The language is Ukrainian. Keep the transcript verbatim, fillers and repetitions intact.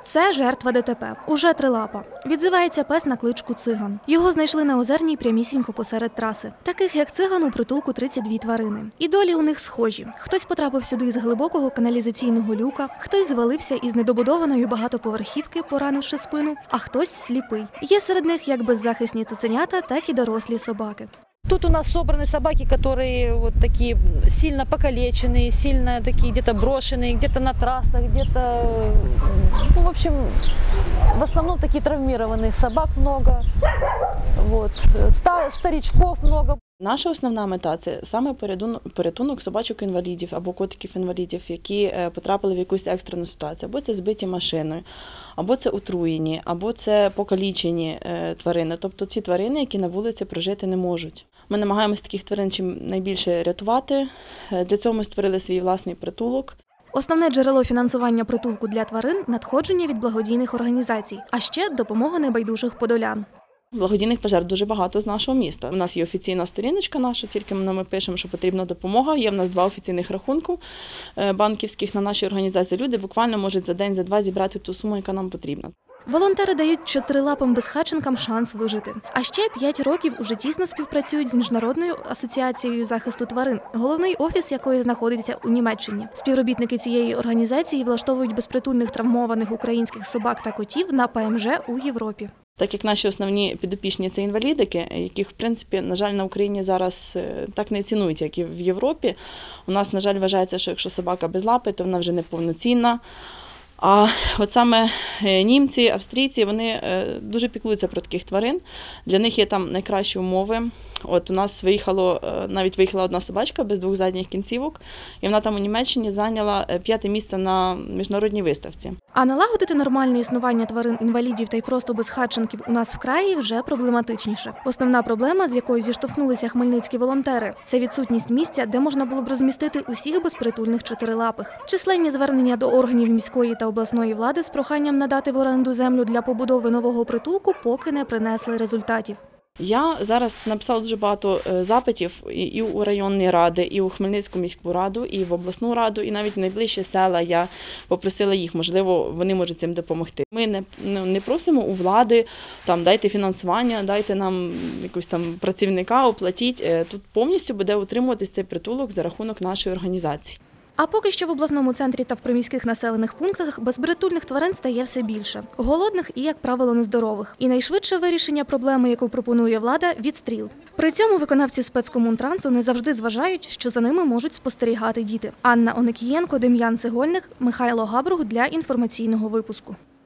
Це жертва ДТП. Уже трилапа. Відзивається пес на кличку Циган. Його знайшли на Озерній прямісінько посеред траси. Таких, як Циган, у притулку тридцять дві тварини. І долі у них схожі. Хтось потрапив сюди із глибокого каналізаційного люка, хтось звалився із недобудованої багатоповерхівки, поранивши спину, а хтось сліпий. Є серед них як беззахисні цуценята, так і дорослі собаки. Тут у нас собраны собаки, которые вот такие сильно покалеченные, сильно такие где-то брошенные, где-то на трассах, где-то, ну, в общем, в основном такие травмированных собак много, вот, старичков много. Наша основна мета – це саме порятунок собачок-інвалідів або котиків-інвалідів, які потрапили в якусь екстрену ситуацію. Або це збиті машиною, або це отруєні, або це покалічені тварини. Тобто ці тварини, які на вулиці прожити не можуть. Ми намагаємося таких тварин чим найбільше рятувати. Для цього ми створили свій власний притулок. Основне джерело фінансування притулку для тварин – надходження від благодійних організацій, а ще допомога небайдужих подолян. Благодійних пожертв дуже багато з нашого міста. У нас є офіційна сторіночка наша, тільки ми пишемо, що потрібна допомога. Є в нас два офіційних рахунки банківських на нашій організації. Люди буквально можуть за день, за два зібрати ту суму, яка нам потрібна. Волонтери дають чотирилапим безхатченкам шанс вижити. А ще п'ять років уже тісно співпрацюють з Міжнародною асоціацією захисту тварин, головний офіс якої знаходиться у Німеччині. Співробітники цієї організації влаштовують безпритульних травмованих українських собак та котів на ПМЖ у Європі. Так як наші основні підопічні – це інвалідики, яких, в принципі, на жаль, на Україні зараз так не цінують, як і в Європі. У нас, на жаль, вважається, що якщо собака без лапи, то вона вже не повноцінна. А от саме німці, австрійці, вони дуже піклуються про таких тварин. Для них є там найкращі умови. От у нас виїхало, навіть виїхала одна собачка без двох задніх кінцівок, і вона там у Німеччині зайняла п'яте місце на міжнародній виставці. А налагодити нормальне існування тварин-інвалідів та й просто безхатченків у нас в краї вже проблематичніше. Основна проблема, з якою зіштовхнулися хмельницькі волонтери – це відсутність місця, де можна було б розмістити усіх безпритульних чотирилапих. Численні звернення до органів міської та обласної влади з проханням надати в оренду землю для побудови нового притулку поки не принесли результатів. Я зараз написала дуже багато запитів і у районні ради, і у Хмельницьку міську раду, і в обласну раду, і навіть в найближчі села я попросила їх, можливо, вони можуть цим допомогти. Ми не, не просимо у влади, там, дайте фінансування, дайте нам якусь там працівника, оплатіть. Тут повністю буде утримуватись цей притулок за рахунок нашої організації. А поки що в обласному центрі та в приміських населених пунктах безпритульних тварин стає все більше. Голодних і, як правило, нездорових. І найшвидше вирішення проблеми, яку пропонує влада – відстріл. При цьому виконавці спецкомунтрансу не завжди зважають, що за ними можуть спостерігати діти. Анна Оникієнко, Дем'ян Цегольник, Михайло Габрух для інформаційного випуску.